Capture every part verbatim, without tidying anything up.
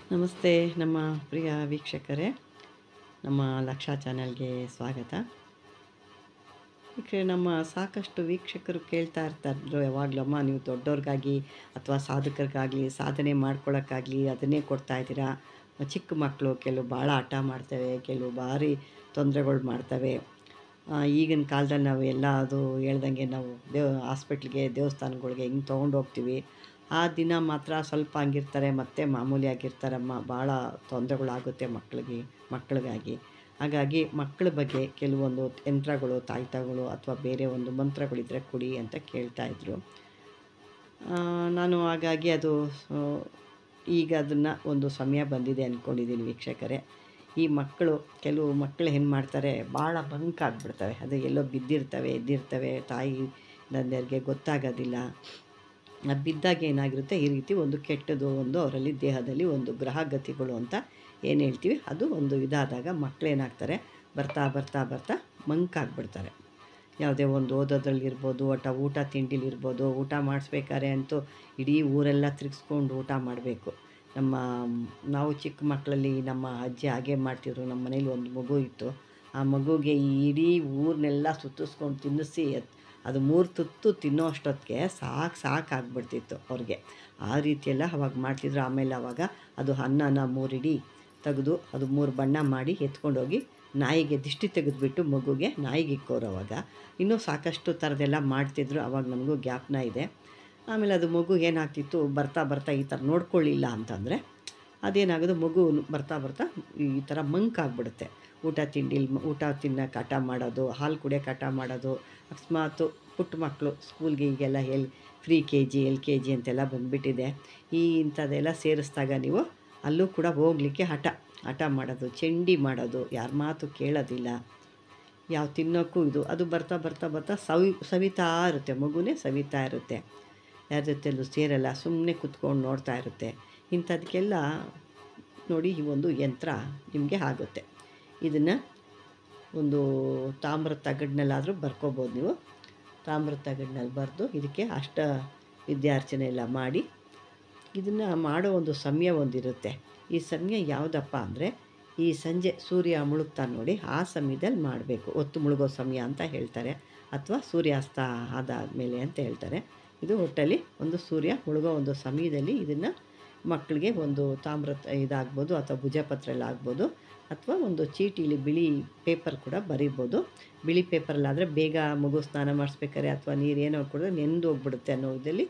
ನಮಸ್ತೆ ನಮ್ಮ ಪ್ರಿಯ ವೀಕ್ಷಕರೇ, ನಮ್ಮ ಲಕ್ಷ ಚಾನೆಲ್ಗೆ ಸ್ವಾಗತ. ವೀಕ್ಷಕರೇ, ನಮ್ಮ ಸಾಕಷ್ಟು ವೀಕ್ಷಕರು ಕೇಳ್ತಾ ಇರ್ತಾರೋ ಯಾವಾಗಲೂ, ಅಮ್ಮ ನೀವು ದೊಡ್ಡವ್ರಿಗಾಗಿ ಅಥವಾ ಸಾಧಕರಿಗಾಗಲಿ ಸಾಧನೆ ಮಾಡ್ಕೊಳ್ಳೋಕ್ಕಾಗಲಿ ಅದನ್ನೇ ಕೊಡ್ತಾಯಿದ್ದೀರಾ. ಚಿಕ್ಕ ಮಕ್ಕಳು ಕೆಲವು ಭಾಳ ಹಠ ಮಾಡ್ತವೆ, ಕೆಲವು ಭಾರಿ ತೊಂದರೆಗಳು ಮಾಡ್ತವೆ. ಈಗಿನ ಕಾಲದಲ್ಲಿ ನಾವು ಎಲ್ಲ ಅದು ಹೇಳ್ದಂಗೆ ನಾವು ದೇವ್ ಹಾಸ್ಪಿಟ್ಲಿಗೆ ದೇವಸ್ಥಾನಗಳಿಗೆ ಹಿಂಗೆ ತೊಗೊಂಡೋಗ್ತೀವಿ. ಆ ದಿನ ಮಾತ್ರ ಸ್ವಲ್ಪ ಹಂಗಿರ್ತಾರೆ, ಮತ್ತು ಮಾಮೂಲಿ ಆಗಿರ್ತಾರಮ್ಮ. ಭಾಳ ತೊಂದರೆಗಳಾಗುತ್ತೆ ಮಕ್ಕಳಿಗೆ ಮಕ್ಕಳಿಗಾಗಿ. ಹಾಗಾಗಿ ಮಕ್ಕಳ ಬಗ್ಗೆ ಕೆಲವೊಂದು ಯಂತ್ರಗಳು, ತಾಯ್ತಗಳು ಅಥವಾ ಬೇರೆ ಒಂದು ಮಂತ್ರಗಳಿದ್ದರೆ ಕೊಡಿ ಅಂತ ಕೇಳ್ತಾಯಿದ್ರು. ನಾನು ಹಾಗಾಗಿ ಅದು ಈಗ ಅದನ್ನು ಒಂದು ಸಮಯ ಬಂದಿದೆ ಅಂದ್ಕೊಂಡಿದ್ದೀನಿ ವೀಕ್ಷಕರೇ. ಈ ಮಕ್ಕಳು ಕೆಲವು ಮಕ್ಕಳು ಏನು ಮಾಡ್ತಾರೆ, ಭಾಳ ಬಂಕಾಗ್ಬಿಡ್ತವೆ. ಅದು ಎಲ್ಲೋ ಬಿದ್ದಿರ್ತವೆ, ಎದ್ದಿರ್ತವೆ, ತಾಯಿ ತಂದೆಯರಿಗೆ ಗೊತ್ತಾಗೋದಿಲ್ಲ. ಅದು ಬಿದ್ದಾಗ ಏನಾಗಿರುತ್ತೆ, ಈ ರೀತಿ ಒಂದು ಕೆಟ್ಟದ್ದು ಒಂದು ಅವರಲ್ಲಿ ದೇಹದಲ್ಲಿ ಒಂದು ಗ್ರಹಗತಿಗಳು ಅಂತ ಏನು ಹೇಳ್ತೀವಿ, ಅದು ಒಂದು ಇದಾದಾಗ ಮಕ್ಕಳೇನಾಗ್ತಾರೆ, ಬರ್ತಾ ಬರ್ತಾ ಬರ್ತಾ ಮಂಕಾಗ್ಬಿಡ್ತಾರೆ. ಯಾವುದೇ ಒಂದು ಓದೋದ್ರಲ್ಲಿರ್ಬೋದು, ಒಟ್ಟ ಊಟ ತಿಂಡಿಲಿರ್ಬೋದು. ಊಟ ಮಾಡಿಸ್ಬೇಕಾದ್ರೆ ಅಂತೂ ಇಡೀ ಊರೆಲ್ಲ ತಿರುಗಿಸ್ಕೊಂಡು ಊಟ ಮಾಡಬೇಕು. ನಮ್ಮ ನಾವು ಚಿಕ್ಕ ಮಕ್ಕಳಲ್ಲಿ ನಮ್ಮ ಅಜ್ಜಿ ಹಾಗೆ ಮಾಡ್ತಿದ್ರು. ನಮ್ಮ ಮನೇಲಿ ಒಂದು ಮಗು ಇತ್ತು. ಆ ಮಗುಗೆ ಈ ಇಡೀ ಊರನ್ನೆಲ್ಲ ಸುತ್ತಿಸ್ಕೊಂಡು ತಿನ್ನಿಸಿ ಅದು ಮೂರು ತುತ್ತು ತಿನ್ನೋ ಅಷ್ಟೊತ್ತಿಗೆ ಸಾಕು ಸಾಕಾಗ್ಬಿಡ್ತಿತ್ತು ಅವ್ರಿಗೆ. ಆ ರೀತಿಯೆಲ್ಲ ಅವಾಗ ಮಾಡ್ತಿದ್ರು. ಆಮೇಲೆ ಆವಾಗ ಅದು ಅನ್ನನ ಮೂರು ಇಡೀ ತೆಗೆದು ಅದು ಮೂರು ಬಣ್ಣ ಮಾಡಿ ಎತ್ಕೊಂಡೋಗಿ ನಾಯಿಗೆ ದಿಷ್ಟಿ ತೆಗೆದುಬಿಟ್ಟು ಮಗುಗೆ ನಾಯಿಗೆ ಇಕ್ಕೋರು. ಅವಾಗ ಇನ್ನೂ ಸಾಕಷ್ಟು ಥರದ್ದೆಲ್ಲ ಮಾಡ್ತಿದ್ರು. ಅವಾಗ ನಮಗೂ ಜ್ಞಾಪನ ಇದೆ. ಆಮೇಲೆ ಅದು ಮಗು ಏನಾಗ್ತಿತ್ತು, ಬರ್ತಾ ಬರ್ತಾ ಈ ಥರ ನೋಡ್ಕೊಳ್ಳಿಲ್ಲ ಅಂತಂದರೆ ಅದೇನಾಗೋದು, ಮಗು ಬರ್ತಾ ಬರ್ತಾ ಈ ಥರ ಮಂಕಾಗ್ಬಿಡುತ್ತೆ. ಊಟ ತಿಂಡಿಲಿ ಊಟ ತಿನ್ನೋಕೆ ಹಠ ಮಾಡೋದು, ಹಾಲು ಕುಡಿಯೋಕೆ ಹಠ ಮಾಡೋದು. ಅಕಸ್ಮಾತು ಪುಟ್ಟ ಮಕ್ಕಳು ಸ್ಕೂಲ್ಗೆ ಈಗೆಲ್ಲ L pre K G L K G ಅಂತೆಲ್ಲ ಬಂದುಬಿಟ್ಟಿದೆ. ಈ ಇಂಥದ್ದೆಲ್ಲ ಸೇರಿಸಿದಾಗ ನೀವು ಅಲ್ಲೂ ಕೂಡ ಹೋಗಲಿಕ್ಕೆ ಹಠ ಹಠ ಮಾಡೋದು, ಚಂಡಿ ಮಾಡೋದು, ಯಾರ ಮಾತು ಕೇಳೋದಿಲ್ಲ, ಯಾವ ತಿನ್ನೋಕ್ಕೂ ಇದು ಅದು ಬರ್ತಾ ಬರ್ತಾ ಬರ್ತಾ ಸವಿ ಸವಿತಾ ಇರುತ್ತೆ. ಮಗುನೇ ಸವಿತಾ ಇರುತ್ತೆ, ಯಾರ ಜೊತೆಯಲ್ಲೂ ಸೇರಲ್ಲ, ಸುಮ್ಮನೆ ಕೂತ್ಕೊಂಡು ನೋಡ್ತಾ ಇರುತ್ತೆ. ಇಂಥದಕ್ಕೆಲ್ಲ ನೋಡಿ ಈ ಒಂದು ಯಂತ್ರ ನಿಮಗೆ ಆಗುತ್ತೆ. ಇದನ್ನು ಒಂದು ತಾಮ್ರದ ತಗಡಿನಲ್ಲಾದರೂ ಬರ್ಕೋಬೋದು ನೀವು. ತಾಮ್ರದ ತಗಡಿನಲ್ಲಿ ಬರೆದು ಇದಕ್ಕೆ ಅಷ್ಟ ವಿದ್ಯಾರ್ಚನೆ ಎಲ್ಲ ಮಾಡಿ ಇದನ್ನು ಮಾಡೋ ಒಂದು ಸಮಯ ಒಂದಿರುತ್ತೆ. ಈ ಸಮಯ ಯಾವುದಪ್ಪ ಅಂದರೆ, ಈ ಸಂಜೆ ಸೂರ್ಯ ಮುಳುಗ್ತಾನೆ ನೋಡಿ, ಆ ಸಮಯದಲ್ಲಿ ಮಾಡಬೇಕು. ಹೊತ್ತು ಮುಳುಗೋ ಸಮಯ ಅಂತ ಹೇಳ್ತಾರೆ, ಅಥವಾ ಸೂರ್ಯಾಸ್ತ ಆದಾದಮೇಲೆ ಅಂತ ಹೇಳ್ತಾರೆ. ಇದು ಒಟ್ಟಲ್ಲಿ ಒಂದು ಸೂರ್ಯ ಮುಳುಗೋ ಒಂದು ಸಮಯದಲ್ಲಿ ಇದನ್ನು ಮಕ್ಕಳಿಗೆ ಒಂದು ತಾಮ್ರ ಇದಾಗ್ಬೋದು, ಅಥವಾ ಭುಜಪತ್ರೆಯಲ್ಲಿ ಆಗ್ಬೋದು, ಅಥವಾ ಒಂದು ಚೀಟಿಲಿ ಬಿಳಿ ಪೇಪರ್ ಕೂಡ ಬರೀಬೋದು. ಬಿಳಿ ಪೇಪರಲ್ಲಾದರೆ ಬೇಗ ಮಗು ಸ್ನಾನ ಮಾಡಿಸ್ಬೇಕಾರೆ ಅಥವಾ ನೀರೇನೋ ಕೂಡ ನೆಂದು ಹೋಗ್ಬಿಡುತ್ತೆ ಅನ್ನೋ ಇದರಲ್ಲಿ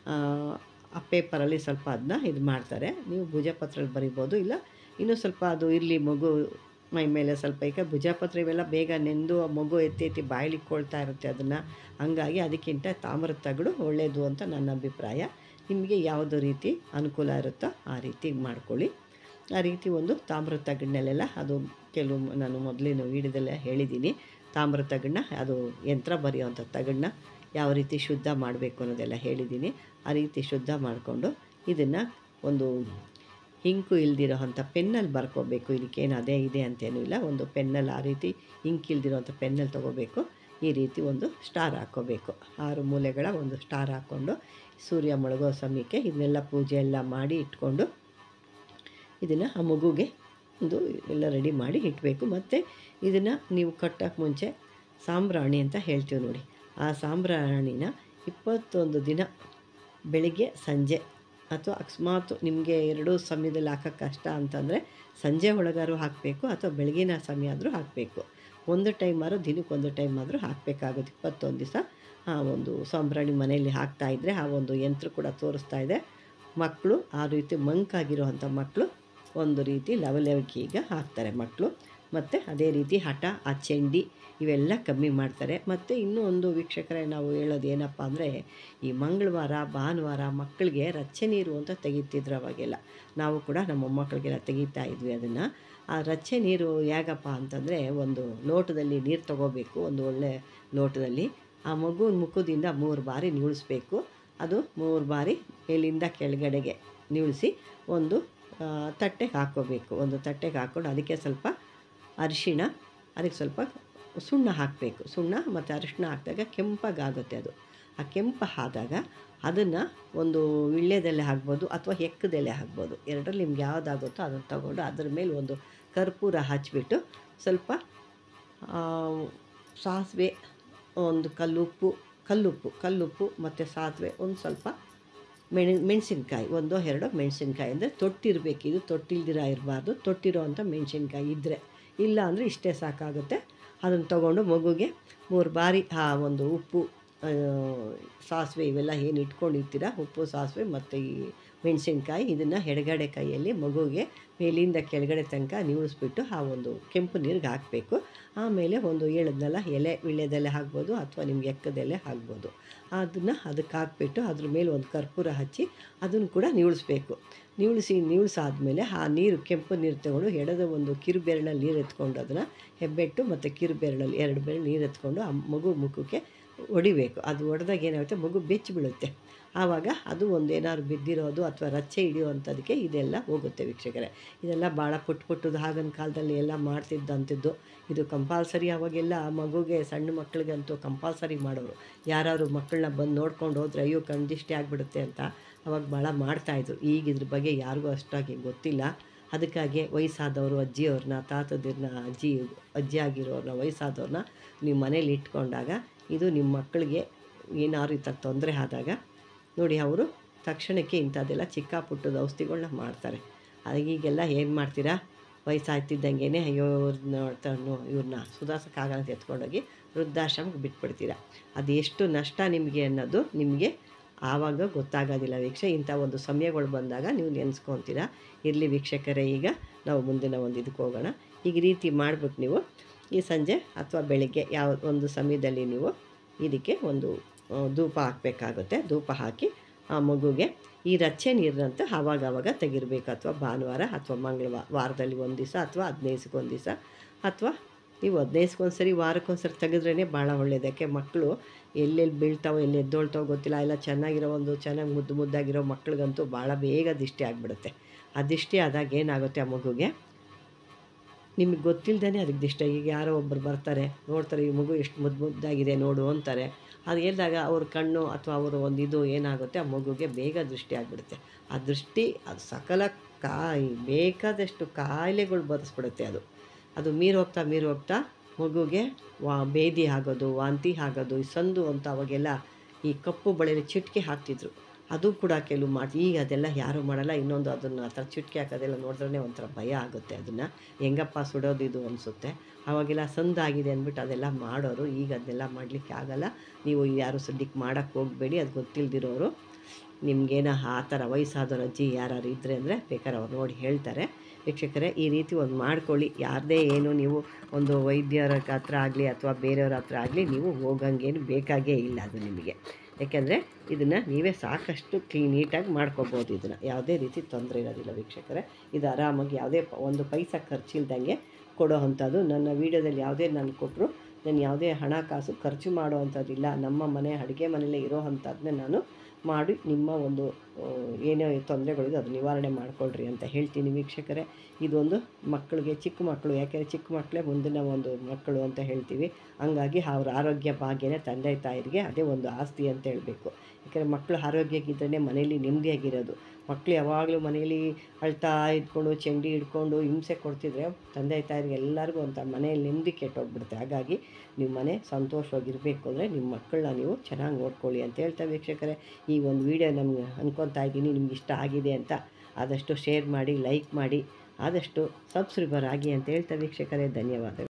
ಆ ಪೇಪರಲ್ಲಿ ಸ್ವಲ್ಪ ಅದನ್ನ ಇದು ಮಾಡ್ತಾರೆ. ನೀವು ಭುಜಪತ್ರೆಯಲ್ಲಿ ಬರಿಬೋದು, ಇಲ್ಲ ಇನ್ನೂ ಸ್ವಲ್ಪ ಅದು ಇರಲಿ ಮಗು ಮೈ ಮೇಲೆ ಸ್ವಲ್ಪ. ಈಗ ಭುಜಪತ್ರ ಇವೆಲ್ಲ ಬೇಗ ನೆಂದು ಮಗು ಎತ್ತಿ ಎತ್ತಿ ಬಾಯ್ಲಿಕ್ಕೊಳ್ತಾ ಇರುತ್ತೆ ಅದನ್ನು. ಹಂಗಾಗಿ ಅದಕ್ಕಿಂತ ತಾಮ್ರದ ತಗಡು ಒಳ್ಳೆಯದು ಅಂತ ನನ್ನ ಅಭಿಪ್ರಾಯ. ನಿಮಗೆ ಯಾವುದು ರೀತಿ ಅನುಕೂಲ ಇರುತ್ತೋ ಆ ರೀತಿ ಮಾಡ್ಕೊಳ್ಳಿ. ಆ ರೀತಿ ಒಂದು ತಾಮ್ರದ ತಗಡಿನಲ್ಲೆಲ್ಲ ಅದು ಕೆಲವು ನಾನು ಮೊದಲಿನ ವೀಡಿಯೋದಲ್ಲೇ ಹೇಳಿದ್ದೀನಿ. ತಾಮ್ರದ ತಗಡನ್ನ ಅದು ಯಂತ್ರ ಬರೆಯೋವಂಥ ತಗಡನ್ನ ಯಾವ ರೀತಿ ಶುದ್ಧ ಮಾಡಬೇಕು ಅನ್ನೋದೆಲ್ಲ ಹೇಳಿದ್ದೀನಿ. ಆ ರೀತಿ ಶುದ್ಧ ಮಾಡಿಕೊಂಡು ಇದನ್ನು ಒಂದು ಇಂಕು ಇಲ್ದಿರೋ ಅಂಥ ಪೆನ್ನಲ್ಲಿ ಬರ್ಕೋಬೇಕು. ಇದಕ್ಕೇನು ಅದೇ ಇದೆ ಅಂತೇನೂ ಇಲ್ಲ. ಒಂದು ಪೆನ್ನಲ್ಲಿ ಆ ರೀತಿ ಇಂಕ್ ಇಲ್ದಿರೋ ಅಂಥ ಪೆನ್ನಲ್ಲಿ ತೊಗೋಬೇಕು. ಈ ರೀತಿ ಒಂದು ಸ್ಟಾರ್ ಹಾಕ್ಕೋಬೇಕು. ಆರು ಮೂಲೆಗಳ ಒಂದು ಸ್ಟಾರ್ ಹಾಕ್ಕೊಂಡು ಸೂರ್ಯ ಮುಳುಗೋ ಸಮಯಕ್ಕೆ ಇದನ್ನೆಲ್ಲ ಪೂಜೆ ಎಲ್ಲ ಮಾಡಿ ಇಟ್ಕೊಂಡು ಇದನ್ನು ಆ ಮಗುಗೆ ಒಂದು ಎಲ್ಲ ರೆಡಿ ಮಾಡಿ ಇಡಬೇಕು. ಮತ್ತು ಇದನ್ನು ನೀವು ಕಟ್ಟೋಕ್ಕೆ ಮುಂಚೆ ಸಾಂಬ್ರಾಣಿ ಅಂತ ಹೇಳ್ತೀವಿ ನೋಡಿ, ಆ ಸಾಂಬ್ರಾಣಿನ ಇಪ್ಪತ್ತೊಂದು ದಿನ ಬೆಳಿಗ್ಗೆ ಸಂಜೆ, ಅಥವಾ ಅಕಸ್ಮಾತ್ ನಿಮಗೆ ಎರಡೂ ಸಮಯದಲ್ಲಿ ಹಾಕೋಕ್ಕೆ ಕಷ್ಟ ಅಂತಂದರೆ ಸಂಜೆ ಒಳಗಾರು ಹಾಕಬೇಕು, ಅಥವಾ ಬೆಳಗಿನ ಸಮಯ ಆದರೂ ಹಾಕಬೇಕು. ಒಂದು ಟೈಮ್ ಆದರೂ ದಿನಕ್ಕೆ ಒಂದು ಟೈಮ್ ಆದರೂ ಹಾಕಬೇಕಾಗುತ್ತೆ. ಇಪ್ಪತ್ತೊಂದು ದಿವಸ ಆ ಒಂದು ಸಾಂಬ್ರಾಣಿ ಮನೆಯಲ್ಲಿ ಹಾಕ್ತಾಯಿದ್ರೆ ಆ ಒಂದು ಯಂತ್ರ ಕೂಡ ತೋರಿಸ್ತಾ ಇದೆ. ಮಕ್ಕಳು ಆ ರೀತಿ ಮಂಕಾಗಿರೋವಂಥ ಮಕ್ಕಳು ಒಂದು ರೀತಿ ಲವಲವಿಕೆ ಈಗ ಹಾಕ್ತಾರೆ ಮಕ್ಕಳು. ಮತ್ತು ಅದೇ ರೀತಿ ಹಠ, ಆ ಚಂಡಿ ಇವೆಲ್ಲ ಕಮ್ಮಿ ಮಾಡ್ತಾರೆ. ಮತ್ತು ಇನ್ನೂ ಒಂದು ವೀಕ್ಷಕರೇ, ನಾವು ಹೇಳೋದು ಏನಪ್ಪ ಅಂದರೆ, ಈ ಮಂಗಳವಾರ ಭಾನುವಾರ ಮಕ್ಕಳಿಗೆ ರಚ್ಚೆ ನೀರು ಅಂತ ತೆಗಿತಿದ್ರು ಅವಾಗೆಲ್ಲ. ನಾವು ಕೂಡ ನಮ್ಮ ಮೊಮ್ಮಕ್ಕಳಿಗೆಲ್ಲ ತೆಗಿತಾ ಇದ್ವಿ ಅದನ್ನು. ಆ ರಚ್ಚೆ ನೀರು ಹೇಗಪ್ಪ ಅಂತಂದರೆ, ಒಂದು ಲೋಟದಲ್ಲಿ ನೀರು ತೊಗೋಬೇಕು, ಒಂದು ಒಳ್ಳೆ ಲೋಟದಲ್ಲಿ ಆ ಮಗುವಿನ ಮುಖದಿಂದ ಮೂರು ಬಾರಿ ನಿಲ್ಲಿಸ್ಬೇಕು. ಅದು ಮೂರು ಬಾರಿ ಮೇಲಿಂದ ಕೆಳಗಡೆಗೆ ನಿಲ್ಲಿಸಿ ಒಂದು ತಟ್ಟೆಗೆ ಹಾಕ್ಕೋಬೇಕು. ಒಂದು ತಟ್ಟೆಗೆ ಹಾಕ್ಕೊಂಡು ಅದಕ್ಕೆ ಸ್ವಲ್ಪ ಅರಿಶಿಣ, ಅದಕ್ಕೆ ಸ್ವಲ್ಪ ಸುಣ್ಣ ಹಾಕಬೇಕು. ಸುಣ್ಣ ಮತ್ತು ಅರಿಶಿಣ ಹಾಕಿದಾಗ ಕೆಂಪಗಾಗುತ್ತೆ ಅದು. ಆ ಕೆಂಪು ಆದಾಗ ಅದನ್ನು ಒಂದು ವೀಳ್ಯದೆಲೆ ಹಾಕ್ಬೋದು ಅಥವಾ ಎಕ್ಕದೆಲೆ ಹಾಕ್ಬೋದು. ಎರಡರಲ್ಲಿ ನಿಮ್ಗೆ ಯಾವುದಾಗುತ್ತೋ ಅದನ್ನು ತಗೊಂಡು ಅದ್ರ ಮೇಲೆ ಒಂದು ಕರ್ಪೂರ ಹಚ್ಬಿಟ್ಟು ಸ್ವಲ್ಪ ಸಾಸಿವೆ, ಒಂದು ಕಲ್ಲುಪ್ಪು ಕಲ್ಲುಪ್ಪು ಕಲ್ಲುಪ್ಪು ಮತ್ತು ಸಾಸಿವೆ, ಒಂದು ಸ್ವಲ್ಪ ಮೆಣಿ ಮೆಣಸಿನ್ಕಾಯಿ ಒಂದೋ ಎರಡೋ ಮೆಣಸಿನ್ಕಾಯಿ, ಅಂದರೆ ತೊಟ್ಟಿರಬೇಕು, ಇದು ತೊಟ್ಟಿಲ್ದಿರ ಇರಬಾರ್ದು. ತೊಟ್ಟಿರೋ ಅಂಥ ಮೆಣಸಿನ್ಕಾಯಿ ಇದ್ದರೆ, ಇಲ್ಲ ಅಂದರೆ ಇಷ್ಟೇ ಸಾಕಾಗುತ್ತೆ. ಅದನ್ನು ತೊಗೊಂಡು ಮಗುಗೆ ಮೂರು ಬಾರಿ ಆ ಒಂದು ಉಪ್ಪು, ಸಾಸಿವೆ ಇವೆಲ್ಲ ಏನು ಇಟ್ಕೊಂಡಿರ್ತೀರ, ಉಪ್ಪು ಸಾಸಿವೆ ಮತ್ತು ಈ ಮೆಣಸಿನ್ಕಾಯಿ, ಇದನ್ನು ಎಡಗಡೆ ಕೈಯಲ್ಲಿ ಮಗುಗೆ ಮೇಲಿಂದ ಕೆಳಗಡೆ ತನಕ ನೀವಿಸ್ಬಿಟ್ಟು ಆ ಒಂದು ಕೆಂಪು ನೀರಿಗೆ ಹಾಕಬೇಕು. ಆಮೇಲೆ ಒಂದು ಹೇಳಿದ್ನಲ್ಲ ಎಲೆ, ವೀಳ್ಯದೆಲೆ ಹಾಕ್ಬೋದು ಅಥವಾ ನಿಮ್ಗೆ ಎಕ್ಕದೆಲೆ ಹಾಕ್ಬೋದು. ಅದನ್ನು ಅದಕ್ಕೆ ಹಾಕ್ಬಿಟ್ಟು ಅದ್ರ ಮೇಲೆ ಒಂದು ಕರ್ಪೂರ ಹಚ್ಚಿ ಅದನ್ನು ಕೂಡ ನೀವಿಸ್ಬೇಕು. ನೀವಿಸಿ ನೀವಿಸಾದ್ಮೇಲೆ ಆ ನೀರು, ಕೆಂಪು ನೀರು ತಗೊಂಡು ಎಡದ ಒಂದು ಕಿರು ಬೆರಳಲ್ಲಿ ನೀರು ಎತ್ಕೊಂಡು ಅದನ್ನು ಹೆಬ್ಬೆಟ್ಟು ಮತ್ತು ಕಿರು ಬೆರಳಲ್ಲಿ ಎರಡು ಬೆರಳು ನೀರು ಎತ್ಕೊಂಡು ಆ ಮಗು ಮುಖಕ್ಕೆ ಹೊಡಿಬೇಕು. ಅದು ಹೊಡೆದಾಗ ಏನಾಗುತ್ತೆ, ಮಗು ಬೆಚ್ಚಿ ಬೀಳುತ್ತೆ. ಆವಾಗ ಅದು ಒಂದು ಏನಾದ್ರು ಬಿದ್ದಿರೋದು ಅಥವಾ ರಚ್ಚೆ ಹಿಡಿಯುವಂಥದಕ್ಕೆ ಇದೆಲ್ಲ ಹೋಗುತ್ತೆ ವೀಕ್ಷಕರೇ. ಇದೆಲ್ಲ ಭಾಳ ಪುಟ್ಟ ಪುಟ್ಟದು ಆಗಿನ ಕಾಲದಲ್ಲಿ ಎಲ್ಲ ಮಾಡ್ತಿದ್ದಂಥದ್ದು. ಇದು ಕಂಪಲ್ಸರಿ ಅವಾಗೆಲ್ಲ ಮಗುಗೆ, ಸಣ್ಣ ಮಕ್ಕಳಿಗಂತೂ ಕಂಪಲ್ಸರಿ ಮಾಡೋರು. ಯಾರಾದ್ರು ಮಕ್ಕಳನ್ನ ಬಂದು ನೋಡ್ಕೊಂಡು ಹೋದರೆ ಅಯ್ಯೋ ಕಣ್ದಿಷ್ಟೇ ಆಗಿಬಿಡುತ್ತೆ ಅಂತ ಅವಾಗ ಭಾಳ ಮಾಡ್ತಾಯಿದ್ರು. ಈಗ ಇದ್ರ ಬಗ್ಗೆ ಯಾರಿಗೂ ಅಷ್ಟಾಗಿ ಗೊತ್ತಿಲ್ಲ. ಅದಕ್ಕಾಗಿ ವಯಸ್ಸಾದವರು, ಅಜ್ಜಿಯವ್ರನ್ನ, ತಾತದಿರನ್ನ, ಅಜ್ಜಿ ಅಜ್ಜಿ ಆಗಿರೋರನ್ನ, ವಯಸ್ಸಾದವ್ರನ್ನ ನೀವು ಮನೇಲಿ ಇಟ್ಕೊಂಡಾಗ ಇದು ನಿಮ್ಮ ಮಕ್ಕಳಿಗೆ ಏನಾದ್ರು ಈ ಥರ ತೊಂದರೆ ಆದಾಗ ನೋಡಿ, ಅವರು ತಕ್ಷಣಕ್ಕೆ ಇಂಥದ್ದೆಲ್ಲ ಚಿಕ್ಕ ಪುಟ್ಟದ ಔಷಧಿಗಳ್ನ ಮಾಡ್ತಾರೆ. ಈಗೆಲ್ಲ ಏನು ಮಾಡ್ತೀರಾ, ವಯಸ್ಸಾಗ್ತಿದ್ದಂಗೆ ಅಯ್ಯೋ ಇವ್ರನ್ನ ಇವ್ರನ್ನ ಸುಧಾರಿಸೋಕ್ಕಾಗಲ್ಲ ಅಂತ ಎತ್ಕೊಂಡೋಗಿ ವೃದ್ಧಾಶ್ರಮಕ್ಕೆ ಬಿಟ್ಬಿಡ್ತೀರ. ಅದು ಎಷ್ಟು ನಷ್ಟ ನಿಮಗೆ ಅನ್ನೋದು ನಿಮಗೆ ಆವಾಗ ಗೊತ್ತಾಗೋದಿಲ್ಲ ವೀಕ್ಷ. ಇಂಥ ಒಂದು ಸಮಯಗಳು ಬಂದಾಗ ನೀವು ನೆನೆಸ್ಕೊತೀರ. ಇರಲಿ ವೀಕ್ಷಕರೇ, ಈಗ ನಾವು ಮುಂದಿನ ಒಂದು ಇದಕ್ಕೆ ಹೋಗೋಣ. ಈಗ ರೀತಿ ಮಾಡ್ಬಿಟ್ಟು ನೀವು ಈ ಸಂಜೆ ಅಥವಾ ಬೆಳಗ್ಗೆ ಯಾವ ಒಂದು ಸಮಯದಲ್ಲಿ ನೀವು ಇದಕ್ಕೆ ಒಂದು ಧೂಪ ಹಾಕಬೇಕಾಗುತ್ತೆ. ಧೂಪ ಹಾಕಿ ಆ ಮಗುಗೆ ಈ ರಚ್ಚೆ ನೀರಿನಂತ ಆವಾಗ ಆವಾಗ ತೆಗಿರ್ಬೇಕು. ಅಥವಾ ಭಾನುವಾರ ಅಥವಾ ಮಂಗಳವಾರ, ವಾರದಲ್ಲಿ ಒಂದು ದಿವಸ ಅಥವಾ ಹದಿನೈದಕ್ಕೆ ಒಂದು ದಿವಸ, ಅಥವಾ ನೀವು ಹದಿನೈದಕ್ಕೆ ಒಂದು ಸರಿ, ವಾರಕ್ಕೊಂದು ಸರಿ ತೆಗೆದ್ರೇ ಭಾಳ ಒಳ್ಳೆಯದು. ಯಾಕೆ ಮಕ್ಕಳು ಎಲ್ಲೆಲ್ಲಿ ಬೀಳ್ತಾವೋ, ಎಲ್ಲಿ ಎದ್ದೊಳ್ತಾವೋ ಗೊತ್ತಿಲ್ಲ. ಎಲ್ಲ ಚೆನ್ನಾಗಿರೋ ಒಂದು ಚೆನ್ನಾಗಿ ಮುದ್ದು ಮುದ್ದಾಗಿರೋ ಮಕ್ಳಿಗಂತೂ ಭಾಳ ಬೇಗ ದಿಷ್ಟಿ ಆಗಿಬಿಡುತ್ತೆ. ಆ ದಿಷ್ಟಿ ಆದಾಗ ಏನಾಗುತ್ತೆ, ಆ ಮಗುಗೆ ನಿಮಗೆ ಗೊತ್ತಿಲ್ಲದೇ ಅದಕ್ಕೆ ದಿಷ್ಟ. ಈಗ ಯಾರೋ ಒಬ್ಬರು ಬರ್ತಾರೆ, ನೋಡ್ತಾರೆ ಈ ಮಗು ಎಷ್ಟು ಮುದ್ದು ಮುದ್ದಾಗಿದೆ ನೋಡು ಅಂತಾರೆ. ಅದು ಹೇಳಿದಾಗ ಅವ್ರ ಕಣ್ಣು ಅಥವಾ ಅವರ ಒಂದು ಇದು ಏನಾಗುತ್ತೆ, ಆ ಮಗುಗೆ ಬೇಗ ದೃಷ್ಟಿ ಆಗಿಬಿಡುತ್ತೆ. ಆ ದೃಷ್ಟಿ ಅದು ಸಕಲ ಕಾಯಿ ಬೇಕಾದಷ್ಟು ಕಾಯಿಲೆಗಳು ಬರೆಸ್ಬಿಡುತ್ತೆ. ಅದು ಅದು ಮೀರು ಹೋಗ್ತಾ ಮೀರು ಹೋಗ್ತಾ ಮಗುಗೆ ವಾ ಬೇದಿ ಆಗೋದು, ವಾಂತಿ ಆಗೋದು, ಈ ಸಂದು ಅಂತ ಅವಾಗೆಲ್ಲ ಈ ಕಪ್ಪು ಬಳೆಯಲ್ಲಿ ಚಿಟಿಕೆ ಹಾಕ್ತಿದ್ರು. ಅದು ಕೂಡ ಕೆಲವು ಮಾಡಿ. ಈಗ ಅದೆಲ್ಲ ಯಾರೂ ಮಾಡಲ್ಲ. ಇನ್ನೊಂದು ಅದನ್ನು ಆ ಥರ ಚಿಟಿಕೆ ಹಾಕೋದೆಲ್ಲ ನೋಡಿದ್ರೇ ಒಂಥರ ಭಯ ಆಗುತ್ತೆ. ಅದನ್ನು ಹೆಂಗಪ್ಪ ಸುಡೋದು ಇದು ಅನಿಸುತ್ತೆ. ಆವಾಗೆಲ್ಲ ಸಂದಾಗಿದೆ ಅಂದ್ಬಿಟ್ಟು ಅದೆಲ್ಲ ಮಾಡೋರು. ಈಗ ಅದನ್ನೆಲ್ಲ ಮಾಡಲಿಕ್ಕೆ ಆಗೋಲ್ಲ. ನೀವು ಯಾರು ಸದ್ಯಕ್ಕೆ ಮಾಡೋಕ್ಕೆ ಹೋಗಬೇಡಿ. ಅದು ಗೊತ್ತಿಲ್ಲದಿರೋರು, ನಿಮಗೇನೋ ಆ ಥರ ವಯಸ್ಸಾದವ್ರು ಅಜ್ಜಿ ಯಾರು ಇದ್ದರೆ ಅಂದರೆ ಬೇಕಾದ್ರೆ ಅವ್ರು ನೋಡಿ ಹೇಳ್ತಾರೆ. ವೀಕ್ಷಕರೇ, ಈ ರೀತಿ ಒಂದು ಮಾಡ್ಕೊಳ್ಳಿ. ಯಾರದೇ ಏನು ನೀವು ಒಂದು ವೈದ್ಯರ ಹತ್ರ ಆಗಲಿ ಅಥವಾ ಬೇರೆಯವ್ರ ಹತ್ರ ಆಗಲಿ ನೀವು ಹೋಗಂಗೇನು ಬೇಕಾಗೇ ಇಲ್ಲ ಅದು ನಿಮಗೆ. ಯಾಕೆಂದರೆ ಇದನ್ನು ನೀವೇ ಸಾಕಷ್ಟು ಕ್ಲೀನ್ ನೀಟಾಗಿ ಮಾಡ್ಕೊಬೋದು. ಇದನ್ನು ಯಾವುದೇ ರೀತಿ ತೊಂದರೆ ಇರೋದಿಲ್ಲ ವೀಕ್ಷಕರೇ. ಇದು ಆರಾಮಾಗಿ ಯಾವುದೇ ಒಂದು ಪೈಸಾ ಖರ್ಚಿಲ್ದಂಗೆ ಕೊಡೋ ಅಂಥದ್ದು. ನನ್ನ ವೀಡಿಯೋದಲ್ಲಿ ಯಾವುದೇ ನಾನು ಕೊಟ್ಟರು ನಾನು ಯಾವುದೇ ಹಣಕಾಸು ಖರ್ಚು ಮಾಡೋ ಅಂಥದ್ದಿಲ್ಲ. ನಮ್ಮ ಮನೆ ಅಡುಗೆ ಮನೆಯಲ್ಲೇ ಇರೋ ಅಂಥದ್ದನ್ನೇ ನಾನು ಮಾಡಿ ನಿಮ್ಮ ಒಂದು ಏನೇ ತೊಂದರೆಗಳಿದೆ ಅದು ನಿವಾರಣೆ ಮಾಡಿಕೊಳ್ರಿ ಅಂತ ಹೇಳ್ತೀನಿ ವೀಕ್ಷಕರೇ. ಇದೊಂದು ಮಕ್ಕಳಿಗೆ, ಚಿಕ್ಕ ಮಕ್ಕಳು, ಯಾಕೆಂದರೆ ಚಿಕ್ಕ ಮಕ್ಕಳೇ ಮುಂದಿನ ಒಂದು ಮಕ್ಕಳು ಅಂತ ಹೇಳ್ತೀವಿ. ಹಂಗಾಗಿ ಅವ್ರ ಆರೋಗ್ಯ ಭಾಗ್ಯನೇ ತಂದೆ ತಾಯಿರಿಗೆ ಅದೇ ಒಂದು ಆಸ್ತಿ ಅಂತ ಹೇಳಬೇಕು. ಯಾಕೆಂದರೆ ಮಕ್ಕಳು ಆರೋಗ್ಯಕ್ಕಿದ್ರೇ ಮನೇಲಿ ನೆಮ್ಮದಿಯಾಗಿರೋದು. ಮಕ್ಕಳು ಯಾವಾಗಲೂ ಮನೇಲಿ ಅಳ್ತಾ ಇದ್ಕೊಂಡು ಚಂಡಿ ಹಿಡ್ಕೊಂಡು ಹಿಂಸೆ ಕೊಡ್ತಿದ್ರೆ ತಂದೆ ತಾಯಿರಿಗೆ ಎಲ್ಲರಿಗೂ ಅಂತ ಮನೆಯಲ್ಲಿ ನೆಮ್ಮದಿ ಕೆಟ್ಟೋಗ್ಬಿಡುತ್ತೆ. ಹಾಗಾಗಿ ನಿಮ್ಮ ಮನೆ ಸಂತೋಷವಾಗಿರಬೇಕು ಅಂದರೆ ನಿಮ್ಮ ಮಕ್ಕಳನ್ನ ನೀವು ಚೆನ್ನಾಗಿ ನೋಡ್ಕೊಳ್ಳಿ ಅಂತ ಹೇಳ್ತಾ ವೀಕ್ಷಕರೇ, ಈ ಒಂದು ವಿಡಿಯೋ ನಮ್ಗೆ ಅನ್ಕೊತಾ ಇದ್ದೀನಿ ನಿಮ್ಗೆ ಇಷ್ಟ ಆಗಿದೆ ಅಂತ. ಆದಷ್ಟು ಶೇರ್ ಮಾಡಿ, ಲೈಕ್ ಮಾಡಿ, ಆದಷ್ಟು ಸಬ್ಸ್ಕ್ರೈಬರ್ ಆಗಿ ಅಂತ ಹೇಳ್ತಾ ವೀಕ್ಷಕರೇ, ಧನ್ಯವಾದಗಳು.